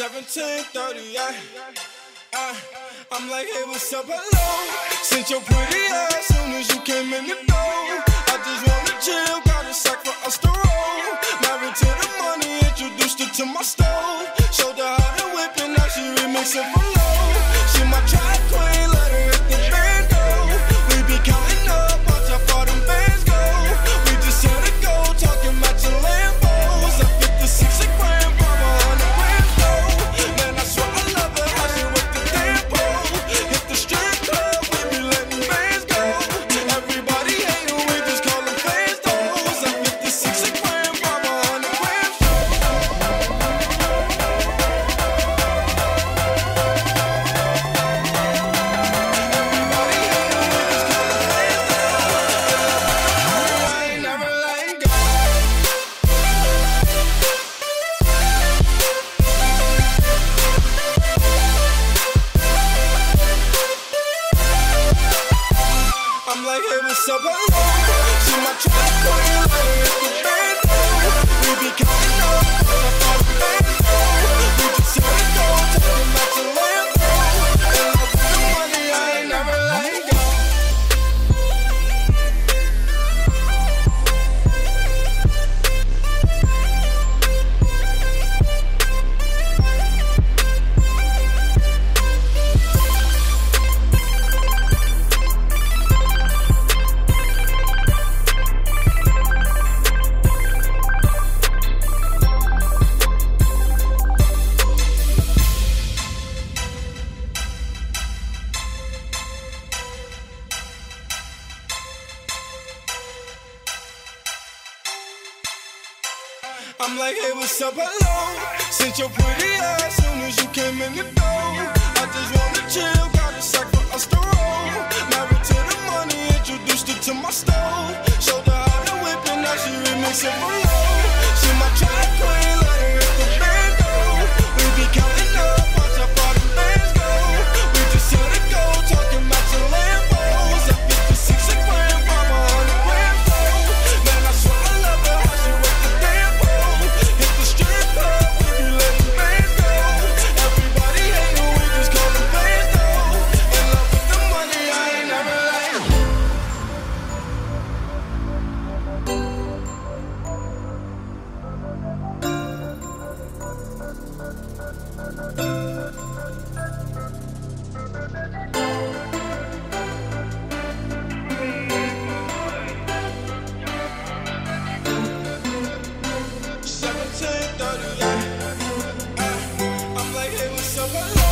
17:30, yeah. I'm like, hey, what's up, hello? Sent your pretty ass soon as you came in the door. I just wanna chill, got a sack for us to roll. Married to the money, introduced her to my stove. Showed her how to whip it, now she remixing for low. She my track queen, let her hit the bando. We be counting up, watch how far them bands go. We just set a goal, talking matching Lambos. I 56 a gram, from 100 grams low. Man, I swear I love her, how she work the damn pole. Hit the strip club, we be letting bands go. Everybody hating, we just call them fans those. I 56 a gram, from 100 grams low. Everybody hating, we just call them fans those. I ain't never letting go. I'm like, hey, what's up, hello? She my track queen, let her hit the bando. We be counting up, watch how far them bands go. We just set a goal, talking matching Lambos. In love with the money, I ain't never letting go. I'm like, hey, what's up, hello? Sent your pretty ass soon as you came in the door. I just wanna chill, got a sack for us to roll. Married to the money, introduced her to my stove. Showed her how to whip it, now she remixing for low. She my track queen, let her hit the bando. We be counting up, watch how far them bands go. We just set a goal, talking matching Lambos. I 56 a gram, from 100 grams low. Man, I swear I love her, how she work the damn pole. Hit the strip club, we be letting bands go. Everybody hating, we just call them fans though. In love with the money, I ain't never letting go. I'm like, hey, what's up, hello?